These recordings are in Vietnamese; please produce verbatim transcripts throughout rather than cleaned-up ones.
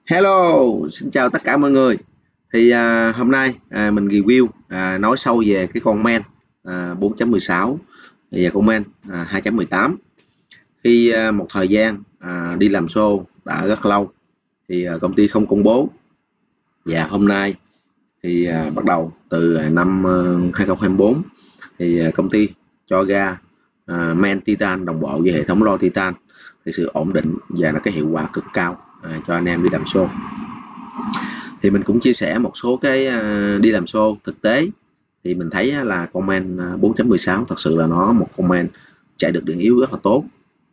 Hello, xin chào tất cả mọi người. Thì à, hôm nay à, mình review à, nói sâu về cái con men à, bốn chấm mười sáu và con men à, hai chấm mười tám. Khi à, một thời gian à, đi làm show đã rất lâu thì à, công ty không công bố, và hôm nay thì à, bắt đầu từ năm à, hai không hai bốn thì à, công ty cho ra à, men Titan đồng bộ với hệ thống loa Titan, thì sự ổn định và nó cái hiệu quả cực cao à, cho anh em đi làm show. Thì mình cũng chia sẻ một số cái uh, đi làm show thực tế, thì mình thấy uh, là con men uh, bốn chấm mười sáu thật sự là nó một con men chạy được điện yếu rất là tốt,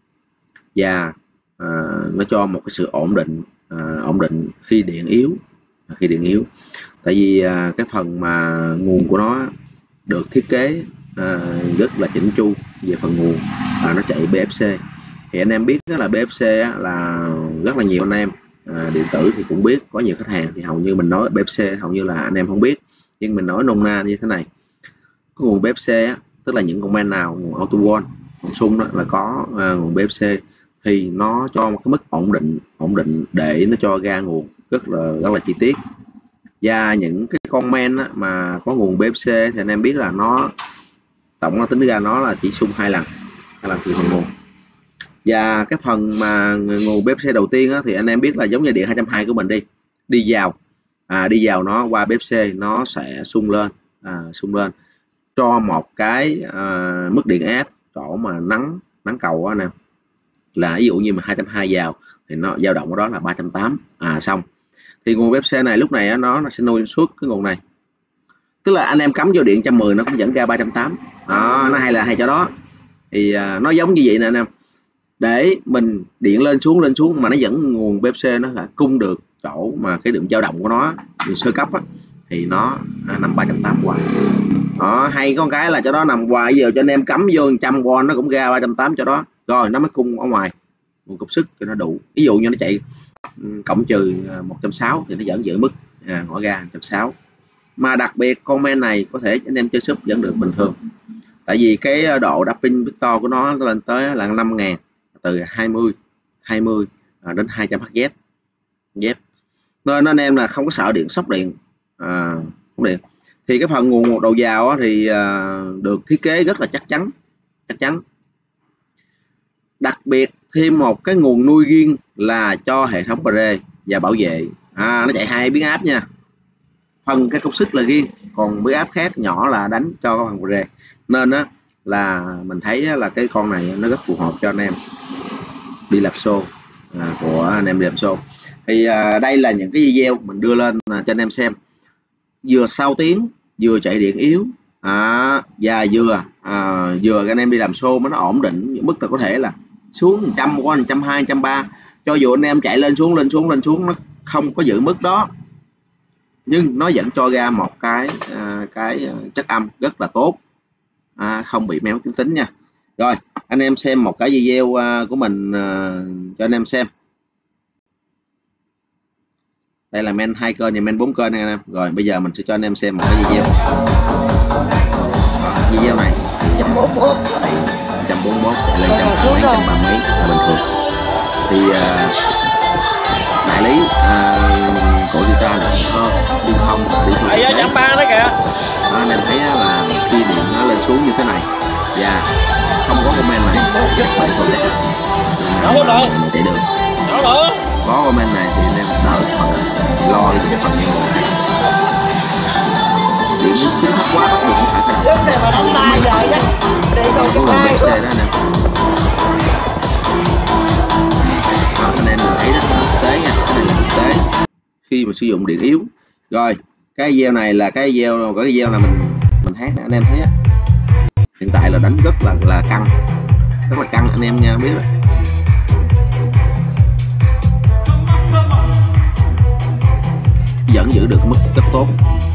và uh, nó cho một cái sự ổn định uh, ổn định khi điện yếu khi điện yếu tại vì uh, cái phần mà nguồn của nó được thiết kế uh, rất là chỉnh chu về phần nguồn, uh, nó chạy bê ép xê. Thì anh em biết đó là bê ép xê là rất là nhiều anh em à, điện tử thì cũng biết, có nhiều khách hàng thì hầu như mình nói bê ép xê hầu như là anh em không biết, nhưng mình nói nôm na như thế này. Cái nguồn bê ép xê á, tức là những con men nào nguồn auto wall, nguồn sung đó là có à, nguồn bê ép xê thì nó cho một cái mức ổn định ổn định để nó cho ra nguồn rất là rất là chi tiết. Và những cái con men á, mà có nguồn bê ép xê thì anh em biết là nó tổng nó tính ra nó là chỉ sung hai lần hai lần từ phần nguồn. Và cái phần mà nguồn bê ép xê đầu tiên á, thì anh em biết là giống như điện hai trăm hai mươi của mình đi đi vào à, đi vào nó qua bê ép xê nó sẽ sung lên à, sung lên cho một cái à, mức điện áp chỗ mà nắng nắng cầu á nè, là ví dụ như mà hai trăm hai mươi vào thì nó dao động ở đó là ba trăm tám mươi à, xong thì nguồn bê ép xê này lúc này á, nó nó sẽ nuôi suốt cái nguồn này, tức là anh em cắm vô điện một trăm mười nó cũng dẫn ra ba trăm tám mươi đó, nó hay là hay cho đó. Thì à, nó giống như vậy nè anh em, để mình điện lên xuống lên xuống mà nó vẫn nguồn bê ép xê nó là cung được chỗ mà cái đường dao động của nó sơ cấp á, thì nó nằm ba trăm tám mươi hoài. Đó, hay có cái là cho đó nằm hoài, giờ cho anh em cắm vô một trăm W nó cũng ra ba trăm tám mươi cho đó, rồi nó mới cung ở ngoài nguồn công suất cho nó đủ. Ví dụ như nó chạy cộng trừ một trăm sáu mươi thì nó vẫn giữ mức à, ngõ ra một trăm sáu mươi. Mà đặc biệt con men này có thể anh em chơi sub vẫn được bình thường, tại vì cái độ đáp pin to của nó lên tới là năm ngàn, từ hai mươi hai mươi đến hai trăm héc dép, nên anh em là không có sợ điện sốc điện à, không điện. Thì cái phần nguồn đầu vào thì à, được thiết kế rất là chắc chắn chắc chắn đặc biệt thêm một cái nguồn nuôi riêng là cho hệ thống Pre và bảo vệ à, nó chạy hai biến áp nha, phần cái công suất là riêng, còn biến áp khác nhỏ là đánh cho cái phần Pre, nên á là mình thấy là cái con này nó rất phù hợp cho anh em đi làm show à, của anh em đi làm show. Thì à, đây là những cái video mình đưa lên à, cho anh em xem, vừa sau tiếng vừa chạy điện yếu à, và vừa à, vừa anh em đi làm show mà nó ổn định mức là có thể là xuống một trăm qua một trăm hai mươi một trăm ba mươi, cho dù anh em chạy lên xuống lên xuống lên xuống nó không có giữ mức đó, nhưng nó vẫn cho ra một cái à, cái chất âm rất là tốt à, không bị méo tiếng tính nha. Rồi anh em xem một cái video uh, của mình uh, cho anh em xem. Đây là men hai kênh và men bốn kênh này anh em. Rồi bây giờ mình sẽ cho anh em xem một cái video. Đó, video này một trăm bốn mươi mốt lên một trăm ba mươi một trăm ba mươi là bình thường. Thì uh, đại lý uh, của người ta là có liên thông đi thông một trăm ba mươi đó kìa. Đó, anh em thấy là khi điện nó lên xuống như thế này và không có comment này rất là tốt đẹp, chạy được. Có comment này thì anh em đỡ phần lo đi cái phần nhiều điện xuống thấp quá bắt buộc phải thay đổi. Lúc này mà đánh ba giờ đó điện còn cho ba bê ép xê đó anh em. Đó, anh em mình thấy đó là thực tế nha, cái này là thực tế khi mà sử dụng điện yếu. Rồi cái video này là cái video cái video là mình mình hát anh em thấy á, hiện tại là đánh rất là là căng rất là căng anh em nha, biết rồi. Vẫn giữ được mức rất tốt.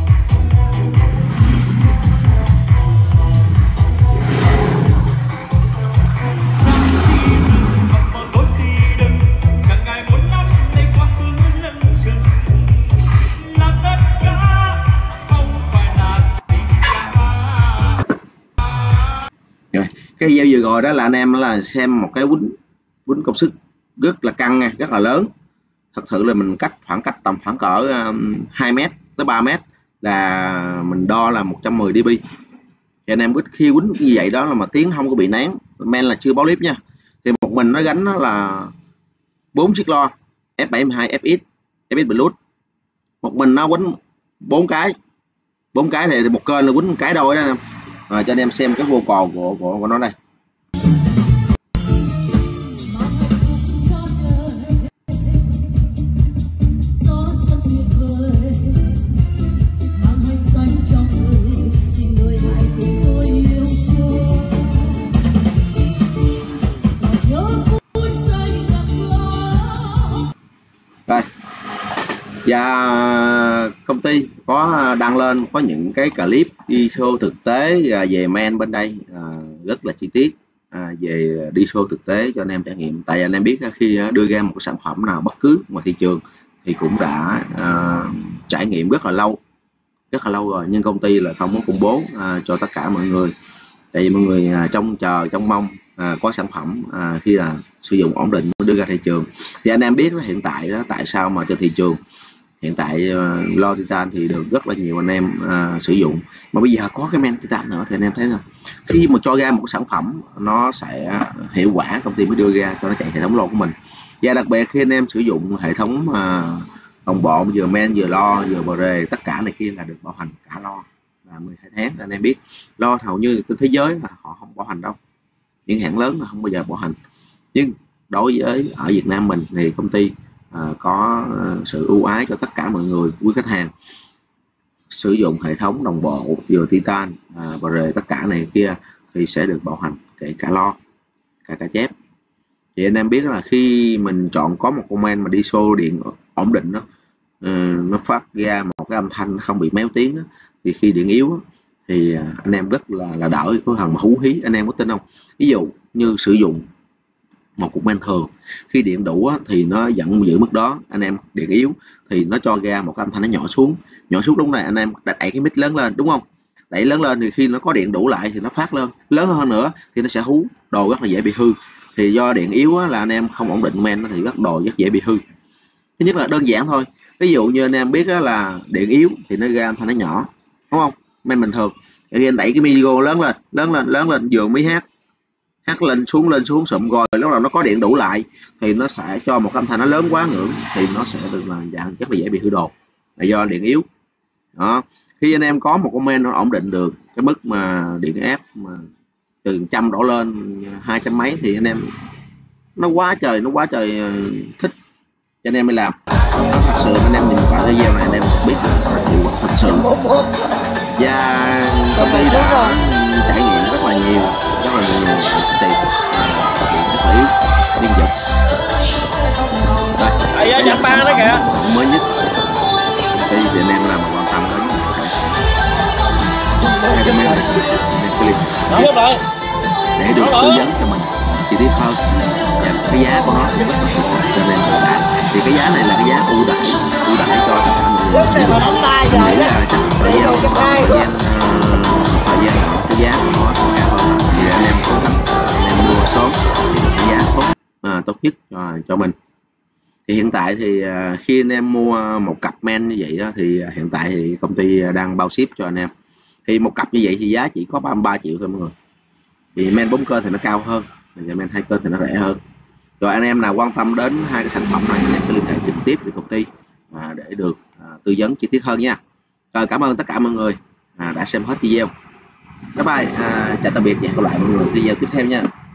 Cái video vừa rồi đó là anh em là xem một cái quýnh quýnh công suất rất là căng nha, rất là lớn, thật sự là mình cách khoảng cách tầm khoảng cỡ um, hai mét tới ba mét là mình đo là một trăm mười dB. Thì anh em biết khi quýnh như vậy đó là mà tiếng không có bị nén, men là chưa báo clip nha. Thì một mình nó gánh nó là bốn chiếc loa F bảy mươi hai, ép ích, ép ích Bluetooth. Một mình nó quýnh bốn cái, bốn cái thì một kênh là quýnh một cái đôi đó. Rồi cho anh em xem cái vocal của của, của nó đây. Rồi. Và công ty có đăng lên có những cái clip đi show thực tế về men bên đây à, rất là chi tiết à, về đi show thực tế cho anh em trải nghiệm. Tại anh em biết khi đưa ra một cái sản phẩm nào bất cứ ngoài thị trường thì cũng đã à, trải nghiệm rất là lâu rất là lâu rồi, nhưng công ty là không có công bố à, cho tất cả mọi người. Tại vì mọi người à, trông chờ trông mong à, có sản phẩm à, khi là sử dụng ổn định mới đưa ra thị trường. Thì anh em biết đó, hiện tại đó, tại sao mà trên thị trường hiện tại uh, lo titan thì được rất là nhiều anh em uh, sử dụng, mà bây giờ có cái men titan nữa thì anh em thấy là khi mà cho ra một sản phẩm nó sẽ hiệu quả, công ty mới đưa ra cho nó chạy hệ thống lo của mình. Và đặc biệt khi anh em sử dụng hệ thống uh, đồng bộ vừa men vừa lo vừa bờ rề tất cả này kia là được bảo hành cả lo là mười hai tháng. Anh em biết lo hầu như trên thế giới là họ không bảo hành đâu, những hãng lớn là không bao giờ bảo hành, nhưng đối với ở Việt Nam mình thì công ty À, có uh, sự ưu ái cho tất cả mọi người, quý khách hàng sử dụng hệ thống đồng bộ vừa titan à, và rồi tất cả này kia thì sẽ được bảo hành kể cả lo cả cả chép. Thì anh em biết là khi mình chọn có một con men mà đi show điện ổn định đó, uh, nó phát ra một cái âm thanh không bị méo tiếng đó, thì khi điện yếu đó, thì anh em rất là là đỡ có thằng mà hú hí. Anh em có tin không, ví dụ như sử dụng một cục men thường khi điện đủ á, thì nó vẫn giữ mức đó, anh em điện yếu thì nó cho ra một cái âm thanh nó nhỏ xuống nhỏ xuống đúng này. Anh em đẩy cái mic lớn lên đúng không, đẩy lớn lên thì khi nó có điện đủ lại thì nó phát lên lớn hơn nữa thì nó sẽ hú, đồ rất là dễ bị hư. Thì do điện yếu á, là anh em không ổn định men thì rất đồ rất dễ bị hư. Thứ nhất là đơn giản thôi, ví dụ như anh em biết á, là điện yếu thì nó ra âm thanh nó nhỏ đúng không, men bình thường thì anh đẩy cái micro lớn lên lớn lên lớn lên vừa mới hát hát lên xuống lên xuống sụm rồi lúc nào nó có điện đủ lại thì nó sẽ cho một âm thanh nó lớn quá ngưỡng thì nó sẽ được là dạng rất là dễ bị hư đồ, là do điện yếu đó. Khi anh em có một con men nó ổn định được cái mức mà điện ép mà từ trăm đổ lên hai trăm mấy thì anh em nó quá trời nó quá trời thích cho anh em mới làm. Thật sự anh em nhìn vào video này anh em biết là hiệu quả thật sự, và công ty đã trải nghiệm rất là nhiều rất là nhiều tiền rất là yếu liên tục. Đây là sản phẩm mới nhất thì anh em làm mà quan tâm đến hai cái máy clip để được hướng dẫn cho mình chi tiết hơn, và cái giá của nó cũng rất là phù hợp cho nên là thì cái giá này là cái giá ưu đãi ưu đãi cho tất cả mọi người sử dụng. Mình nghĩ là trong thời gian thời gian thời gian cái giá của nó sẽ cao hơn, thì anh em cố gắng anh em mua sớm thì cái giá tốt à, tốt nhất cho, cho mình. Thì hiện tại thì khi anh em mua một cặp men như vậy đó thì hiện tại thì công ty đang bao ship cho anh em. Thì một cặp như vậy thì giá chỉ có ba mươi ba triệu thôi mọi người. Thì men bốn kênh thì nó cao hơn, và men hai kênh thì nó rẻ hơn. Rồi anh em nào quan tâm đến hai cái sản phẩm này anh em cứ liên hệ trực tiếp với công ty à, để được à, tư vấn chi tiết hơn nha. Rồi cảm ơn tất cả mọi người à, đã xem hết video. Bye bye, à, chào tạm biệt và hẹn gặp lại mọi người video tiếp theo nha.